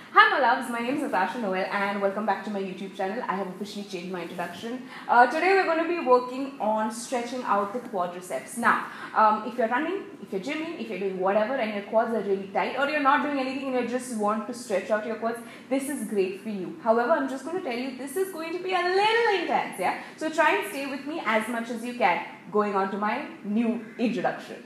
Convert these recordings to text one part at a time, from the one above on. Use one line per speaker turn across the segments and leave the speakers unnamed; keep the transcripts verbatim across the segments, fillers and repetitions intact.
Hi my loves, my name is Natasha Noel and welcome back to my YouTube channel. I have officially changed my introduction. Uh, today we're going to be working on stretching out the quadriceps. Now, um, if you're running, if you're gymming, if you're doing whatever and your quads are really tight, or you're not doing anything and you just want to stretch out your quads, this is great for you. However, I'm just going to tell you this is going to be a little intense, yeah? So try and stay with me as much as you can going on to my new introduction.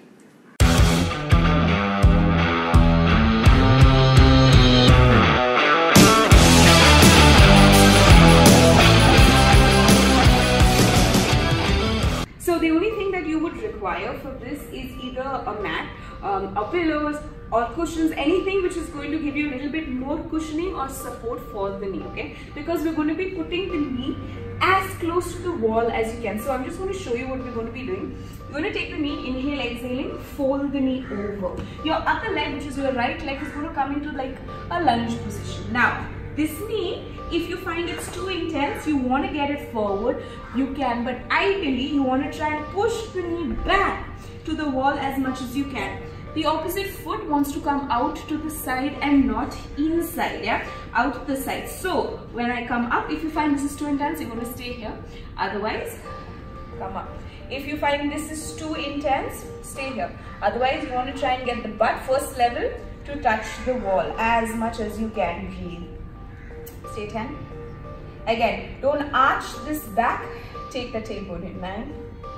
So the only thing that you would require for this is either a mat, um, or pillows or cushions, anything which is going to give you a little bit more cushioning or support for the knee, okay? Because we're going to be putting the knee as close to the wall as you can. So I'm just going to show you what we're going to be doing. You're going to take the knee, inhale, exhaling, fold the knee over. Your other leg, which is your right leg, is going to come into like a lunge position. Now, this knee, if you find it's too intense, you want to get it forward, you can. But ideally, you want to try and push the knee back to the wall as much as you can. The opposite foot wants to come out to the side and not inside, yeah? Out the side. So, when I come up, if you find this is too intense, you're going to stay here. Otherwise, come up. If you find this is too intense, stay here. Otherwise, you want to try and get the butt first level to touch the wall as much as you can. Breathe. Stay ten. Again, don't arch this back. Take the tailbone in. Nine,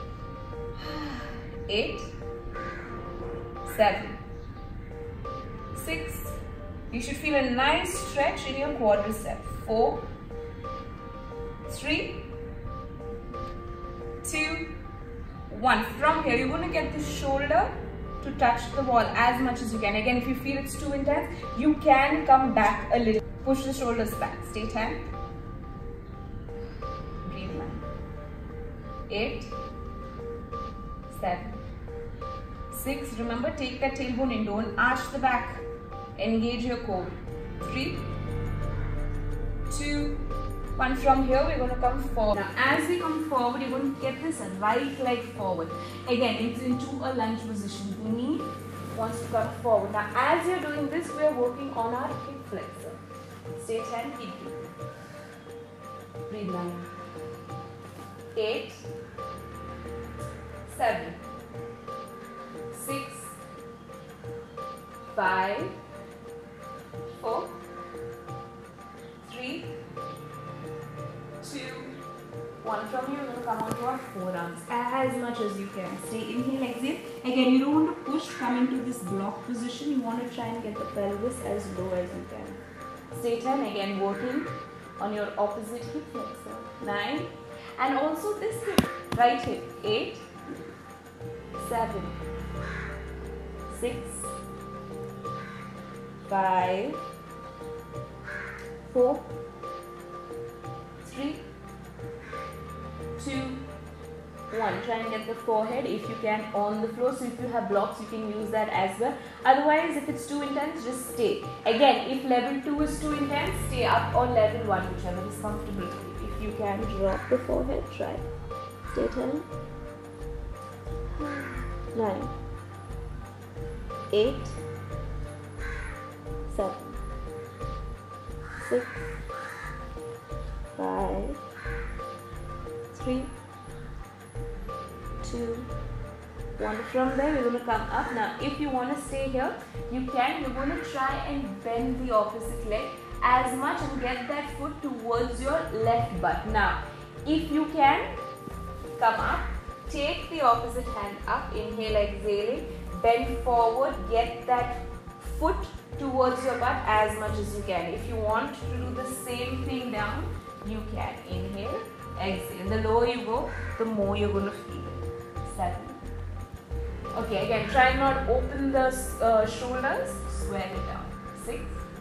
eight, seven, six. You should feel a nice stretch in your quadricep. Four, three, two, one. From here, you're going to get the shoulder to touch the wall as much as you can. Again, if you feel it's too intense, you can come back a little. Push the shoulders back. Stay ten. Breathe nine. Eight. Seven. Six. Remember, take that tailbone in. Don't arch the back. Engage your core. Three. Two. One. From here, we're going to come forward. Now, as we come forward, you're going to get this right leg forward. Again, it's into a lunge position. The knee wants to come forward. Now, as you're doing this, we're working on our hip flexor. Stay ten, keep breathing. Breathe nine. Eight. Seven. Six. Five. Four. Three. Two. One. From here, we're going to come onto our forearms as much as you can. Stay inhale, exhale. Again, you don't want to push, come into this block position. You want to try and get the pelvis as low as you can. Stay ten, again working on your opposite hip flexor. nine, and also this hip, right hip. eight, seven, six, five, four, three, two, one. Try and get the forehead if you can on the floor. So if you have blocks, you can use that as well. Otherwise, if it's too intense, just stay. Again, if level two is too intense, stay up on level one, whichever is comfortable. If you can drop the forehead, try. Stay ten. nine. eight. seven. six. five. three. two, one. From there, we're going to come up. Now, if you want to stay here, you can. You're going to try and bend the opposite leg as much and get that foot towards your left butt. Now, if you can, come up. Take the opposite hand up. Inhale, exhaling. Bend forward. Get that foot towards your butt as much as you can. If you want to do the same thing down, you can. Inhale, exhale. The lower you go, the more you're going to feel. Seven. Okay, again, try not open the uh, shoulders, square it down. Six.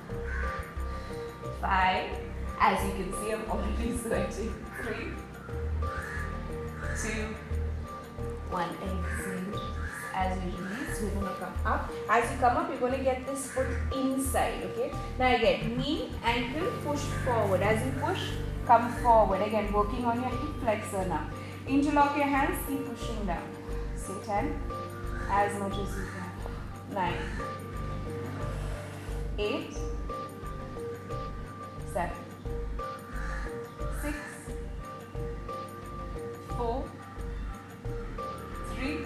Five. As you can see, I'm already sweating. Three. Two. One. Exhale. As you release, we're going to come up. As you come up, you're going to get this foot inside, okay? Now again, knee, ankle, push forward. As you push, come forward. Again, working on your hip flexor now. Interlock your hands, keep pushing down. Stay ten, as much as you can. nine, eight, seven, six, four, three,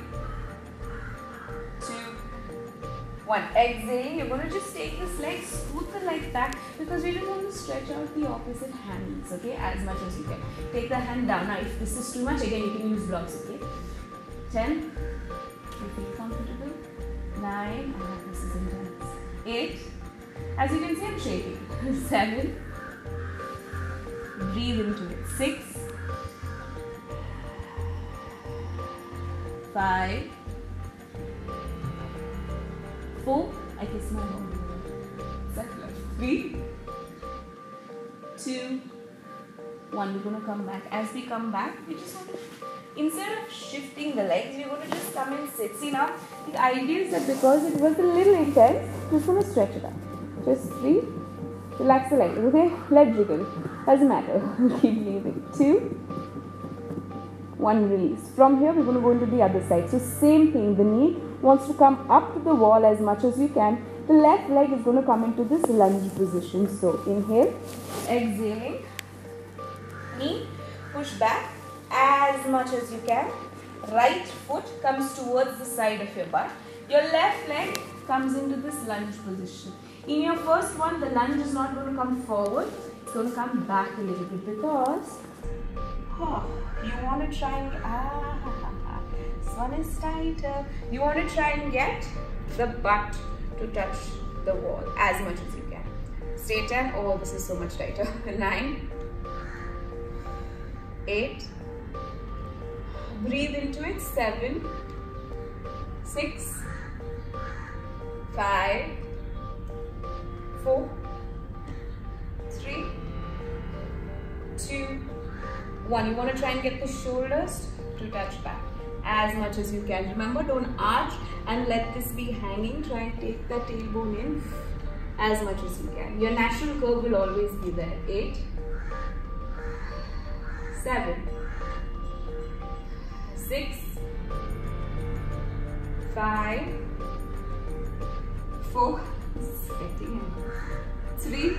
two, one. Exhaling, you're going to just take this leg, scoot the leg back because we don't want to stretch out the opposite hands, okay, as much as you can. Take the hand down. Now, if this is too much, again, you can use blocks, okay. ten, you feel comfortable. nine, ah, this is intense. eight, as you can see, I'm shaking. seven, breathe into it. six, five, four, I kiss my mom. three, two, one. We're going to come back. As we come back, we just want to, instead of shifting the legs, we're going to just come and sit. See now, the idea is that because it was a little intense, just want to stretch it out. Just three, relax the legs, okay? Let jiggle. Doesn't matter. Keep leaving. Two, one, release. From here, we're going to go into the other side. So same thing. The knee wants to come up to the wall as much as you can. The left leg is going to come into this lunge position. So inhale, exhaling, knee, push back as much as you can. Right foot comes towards the side of your butt. Your left leg comes into this lunge position. In your first one, the lunge is not going to come forward. It's going to come back a little bit because oh, you want to try and ah, this one is tighter. You want to try and get the butt to touch the wall as much as you can. Stay ten. Oh, this is so much tighter. nine, eight, breathe into it. seven, six, five, four, three, two, one. You want to try and get the shoulders to touch back as much as you can. Remember, don't arch and let this be hanging. Try and take the tailbone in as much as you can. Your natural curve will always be there. eight, seven, six, five, four, three,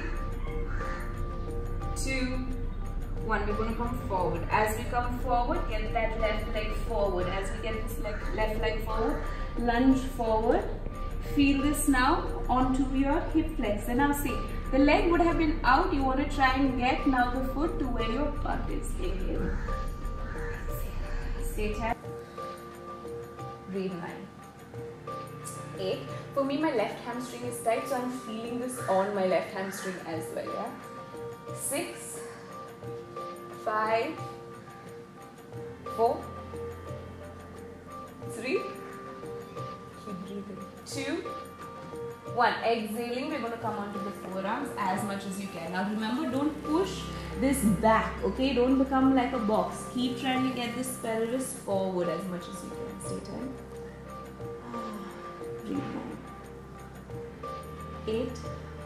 two, one. We're going to come forward. As we come forward, get that left leg forward. As we get this leg, left leg forward, lunge forward. Feel this now onto your hip flexor. Now see, the leg would have been out. You want to try and get now the foot to where your butt is. Inhale. Stay tight. Breathe nine. eight. For me, my left hamstring is tight, so I'm feeling this on my left hamstring as well. Yeah. six, five, four, three, keep breathing, two, one. Exhaling, we're going to come onto the forearms as much as you can. Now remember, don't push this back, okay? Don't become like a box. Keep trying to get this pelvis forward as much as you can. Stay tight. Breathe nine. eight,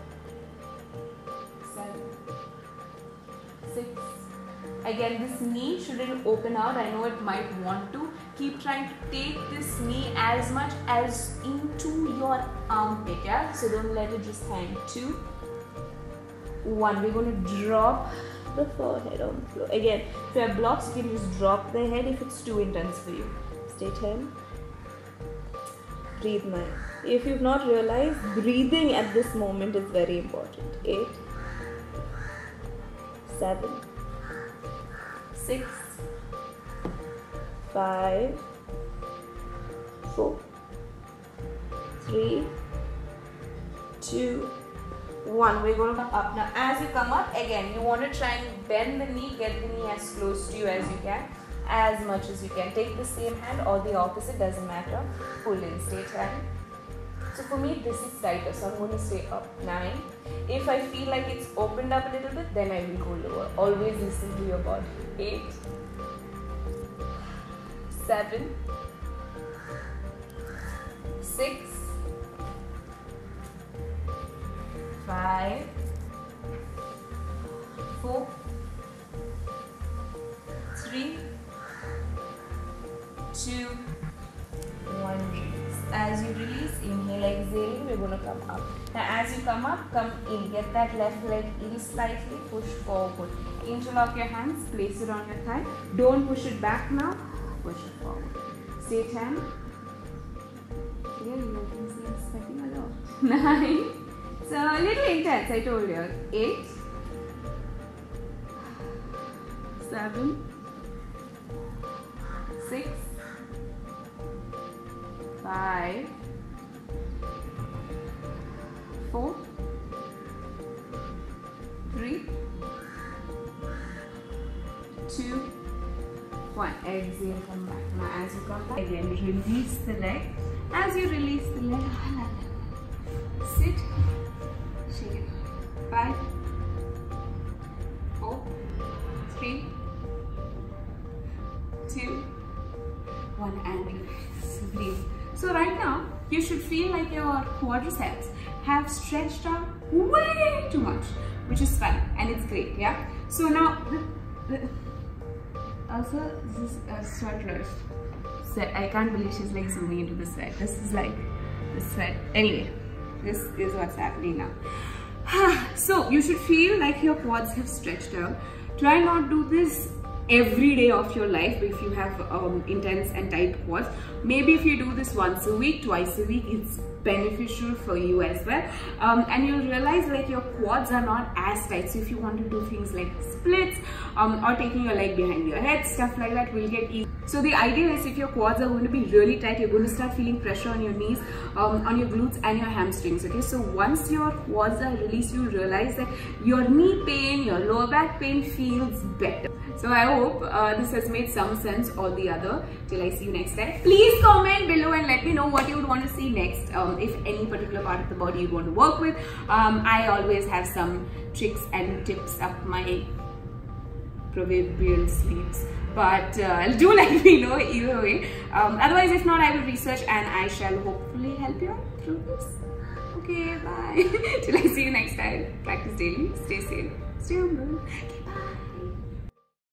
seven, six. Again, this knee shouldn't open out. I know it might want to. Keep trying to take this knee as much as into your armpit, yeah? So don't let it just hang. Two, one. We're going to drop the forehead on the floor. Again, if you have blocks, you can just drop the head if it's too intense for you. Stay ten. Breathe nine. If you've not realized, breathing at this moment is very important. eight, seven, six, five, four, three, two, one. We're going to come up. Now, as you come up, again, you want to try and bend the knee, get the knee as close to you as you can, as much as you can. Take the same hand or the opposite, doesn't matter. Pull in, stay tight. So for me, this is tighter, so I'm going to stay up. nine. If I feel like it's opened up a little bit, then I will go lower. Always listen to your body. eight, seven, six, five, four, three, two, one. As
As you release, inhale, exhale, we're going to come up. Now as you come up, come in. Get that left leg in slightly, push forward. Interlock your hands, place it on your thigh. Don't push it back now, push it forward. Stay ten. Clearly, you can see I'm sweating a lot. Nine. It's a little intense, I told you. Eight. Seven. Six. Five. Four. Three. Two. One. Exhale, come back. Now as you come back, again release the leg. As you release the leg, sit, shake it. Five, four, three, two, one, and relax. Breathe. So right now, you should feel like your quadriceps have stretched out way too much, which is fine and it's great, yeah? So now, the, the, also this is a sweat rest. Sweat. I can't believe she's like zooming into the sweat. This is like the sweat. Anyway, this is what's happening now. So you should feel like your quads have stretched out. Try not do this every day of your life if you have um, intense and tight quads. Maybe if you do this once a week, twice a week, it's beneficial for you as well. Um, and you'll realize like your quads are not as tight. So if you want to do things like splits um, or taking your leg behind your head, stuff like that will get easy. So the idea is if your quads are going to be really tight, you're going to start feeling pressure on your knees, um, on your glutes and your hamstrings, okay? So once your quads are released, you'll realize that your knee pain, your lower back pain feels better. So I hope uh, this has made some sense or the other. Till I see you next time. Please comment below and let me know what you would want to see next. Um, if any particular part of the body you want to work with. Um, I always have some tricks and tips up my proverbial sleeves. But uh, do let me know either way. Um, otherwise, if not, I will research and I shall hopefully help you out through this. Okay, bye. Till I see you next time. Practice daily. Stay safe. Stay humble. Okay, bye.